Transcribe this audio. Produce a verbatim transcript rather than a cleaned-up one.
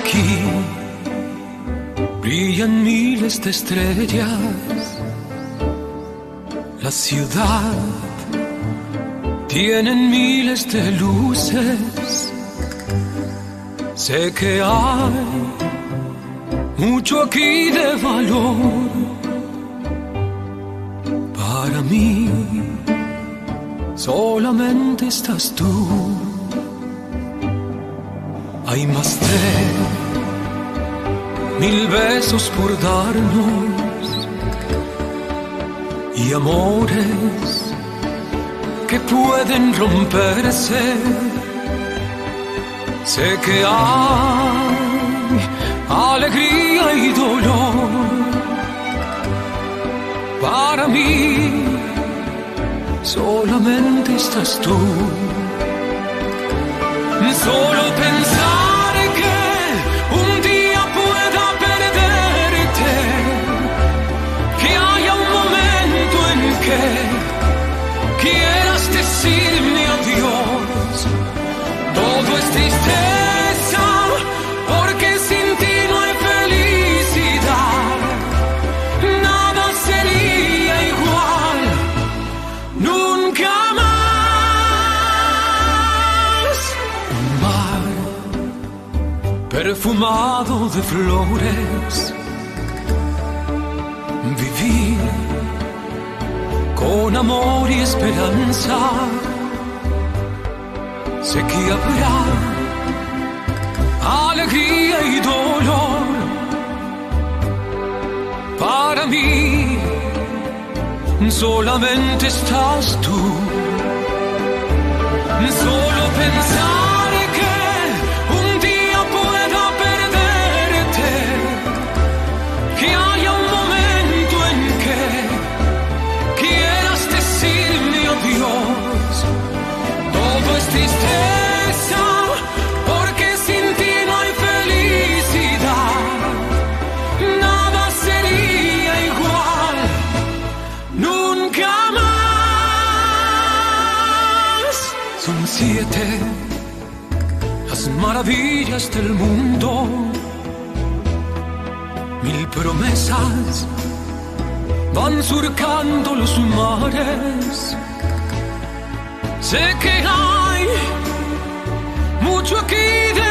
aquí brillan miles de estrellas. La ciudad tiene miles de luces. Sé que hay mucho aquí de valor. Para mí solamente estás tú. Hay más de mil besos por darnos y amores que pueden romperse. Sé que hay alegría y dolor. Para mí solamente estás tú. Solo pensar que un día pueda perderte, que haya un momento en que quieras decirme adiós. Todo es tristeza, porque sin ti no hay felicidad. Nada sería igual, nunca más. Un mar perfumado de flores, vivir con amor y esperanza. Sé que habrá alegría y dolor. Para mí solamente estás tú. Solo pensar que un día pueda perderte, que haya un momento en que quieras decirme adiós. Todo es tristeza, porque sin ti no hay felicidad. Nada sería igual, nunca más. Son siete las maravillas del mundo, mil promesas van surcando los mares. Sé que hay mucho aquí de